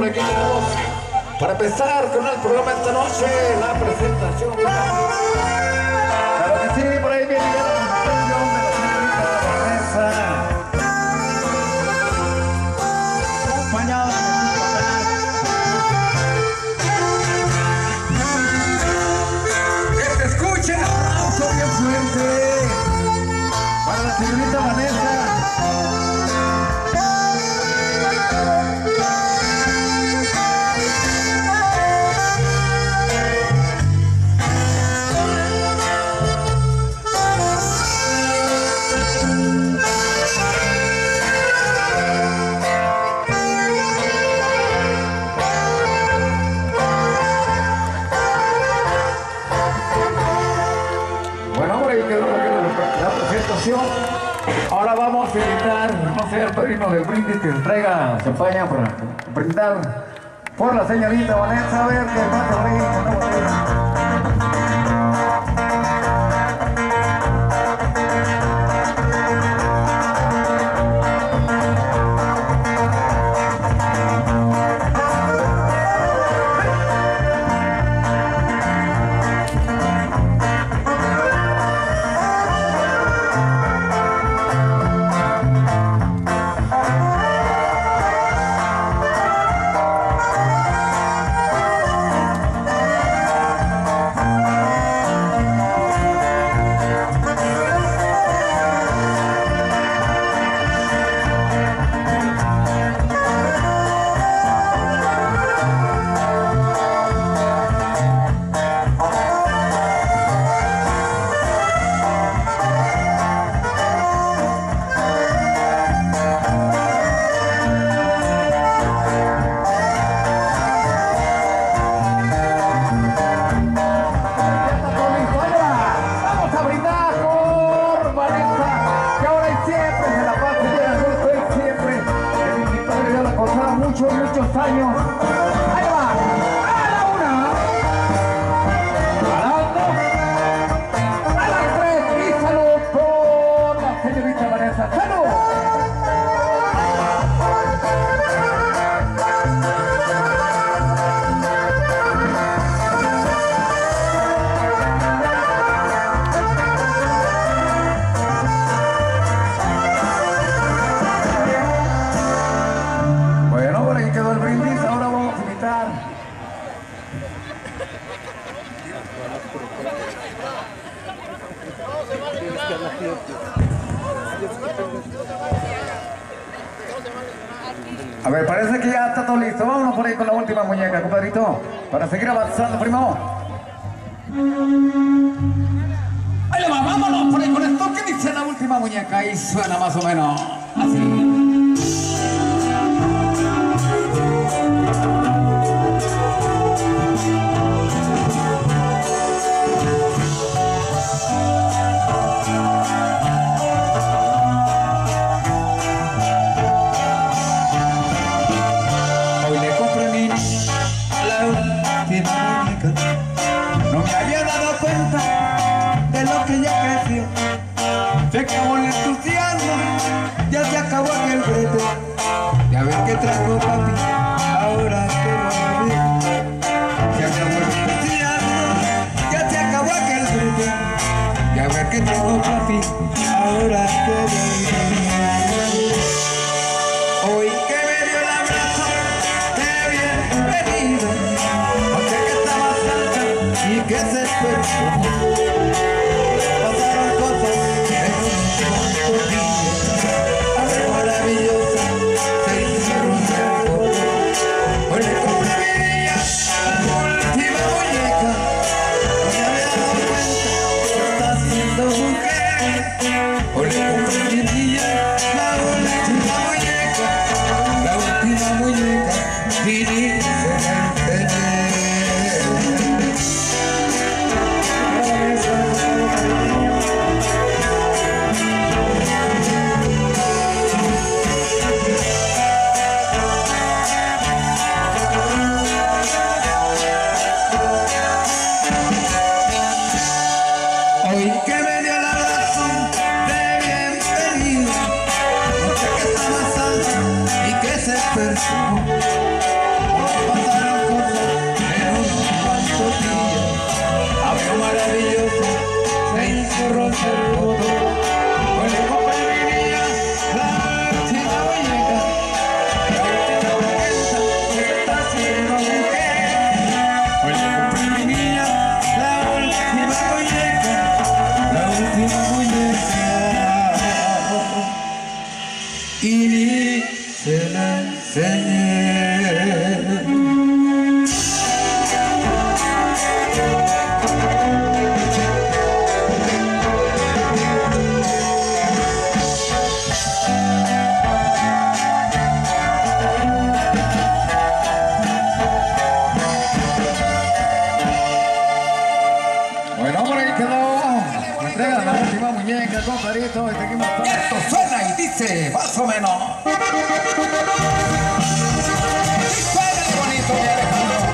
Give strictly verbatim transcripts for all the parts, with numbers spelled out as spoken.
hombre, aquí llegamos para empezar con el programa esta noche, la presentación. Claro que sí, por ahí viene ya la presentación de la señorita Vanessa, acompañada de que se escuche el aplauso bien fuerte para la señorita Vanessa. Ahora vamos a invitar, no sé, al padrino del brindis que se traiga champaña para brindar por la señorita Vanessa. A ver qué pasa ahí, una botella. Muchos años. Ahí va. A la una. A las dos. A las tres. Y salud por la señorita Vanessa. ¡Salud! A ver, parece que ya está todo listo. Vámonos por ahí con la última muñeca, compadrito, para seguir avanzando, primo. Ahí le va, vámonos por ahí con esto que dice la última muñeca y suena más o menos así. No me había dado cuenta de lo que ya creció. Se acabó el entusiasmo, ya se acabó aquel brete. Ya ves que trajo papi, ahora que lo ve. Se acabó el entusiasmo, ya se acabó aquel brete. Ya ves que trajo papi, ahora que lo ve. Hoy que me dio el abrazo de bienvenido, y que se perfumó. Pasaron cosas en un cuanto día. Algo maravillosa se hicieron un tiempo. Hoy le compré mi niña la última muñeca. No me había dado cuenta que está siendo mujer. Hoy le compré mi niña la última muñeca. La última muñeca y ni se la enseñé. Hoy que me dio el abrazo de bienvenido, noche que está más alta y que se perfumó. compadrito, y seguimos con Esto suena y dice más o menos. Suena de bonito, mi Alejandro.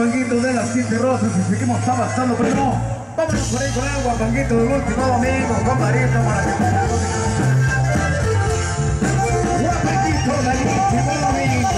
guapanguito de las siete rosas y seguimos avanzando, pero no. Vámonos por ahí con el guapanguito del último domingo, compadrito, para que guapanguito del último domingo.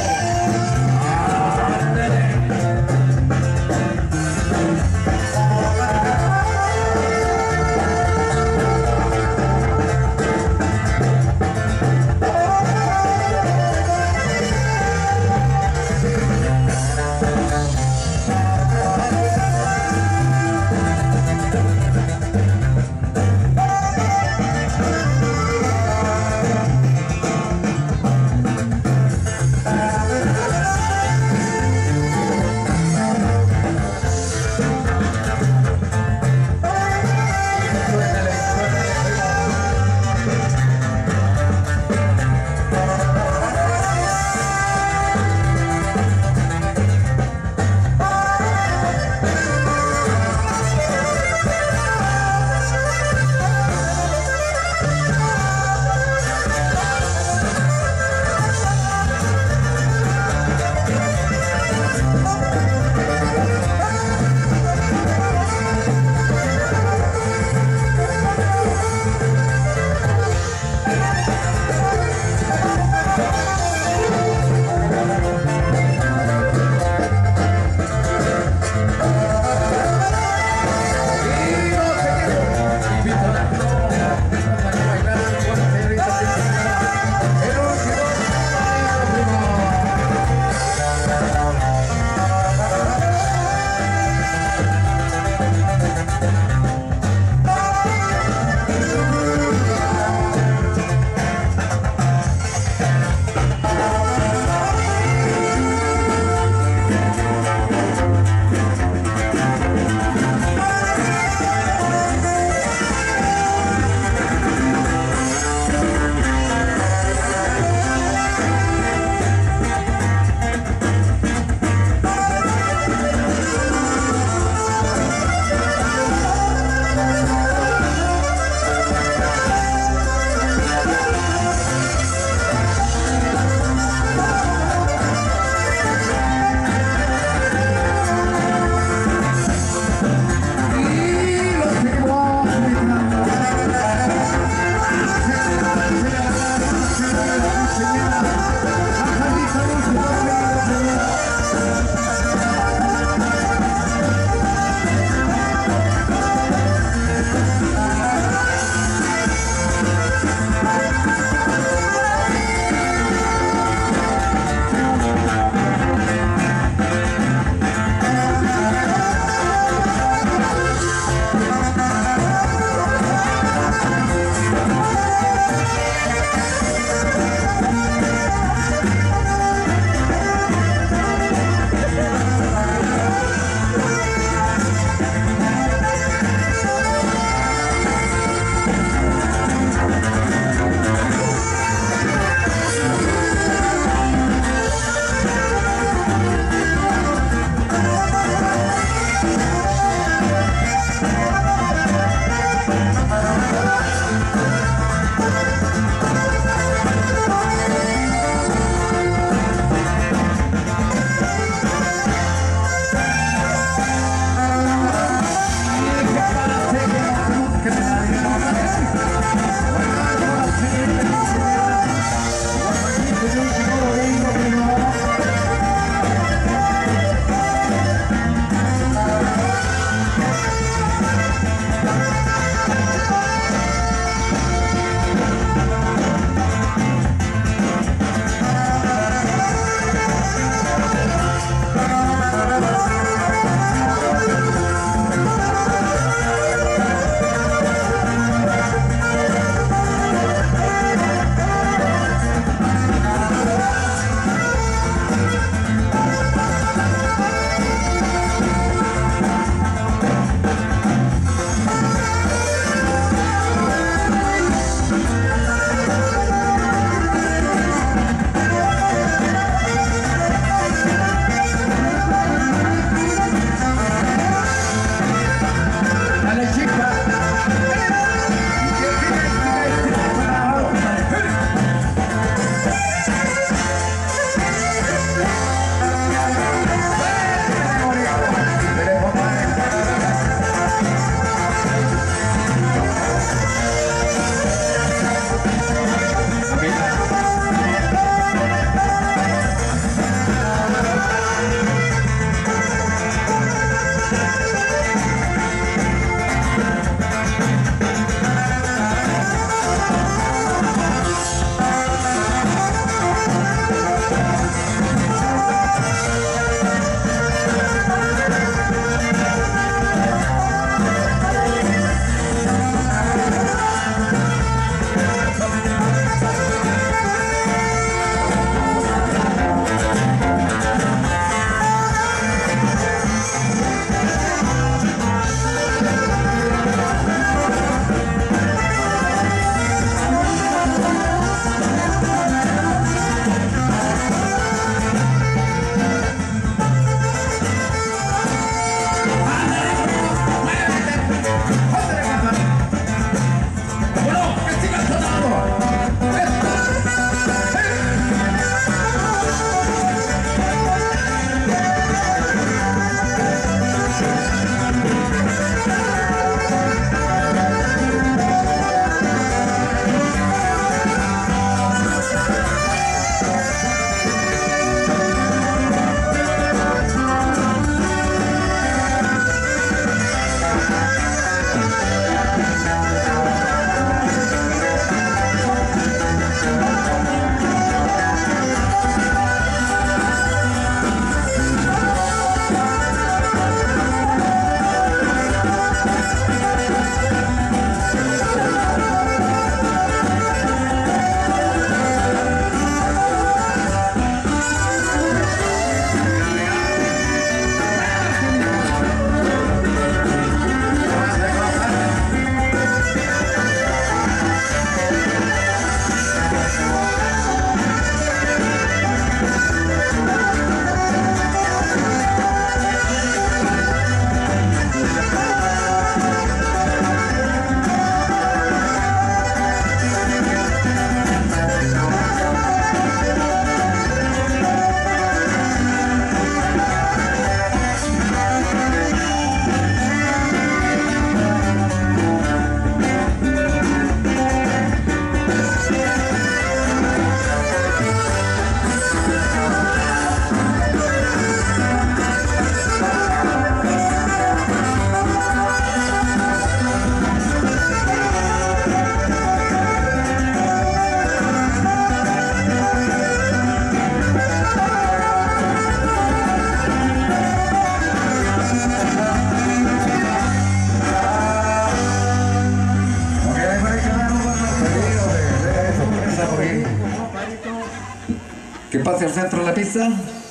pase al centro de la pista.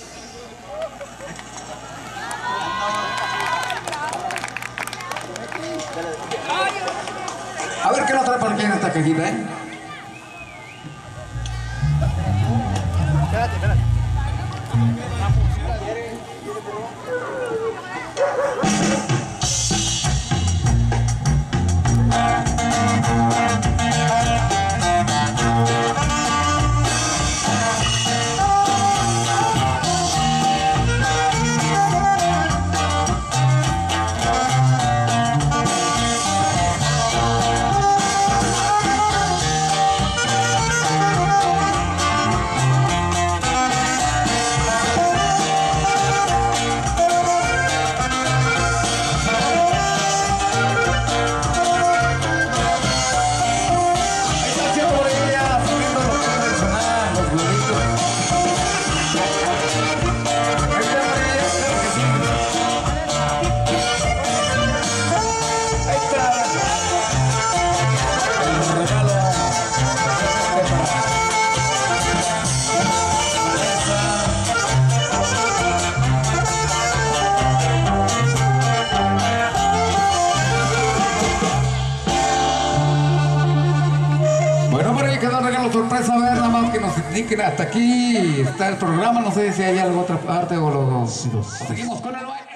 A ver qué nos trae por aquí en esta cajita, ¿eh? Espérate, espérate. Sorpresa, a ver, nada más que nos indiquen hasta aquí está el programa, no sé si hay algo otra parte o los, los... seguimos con el baile.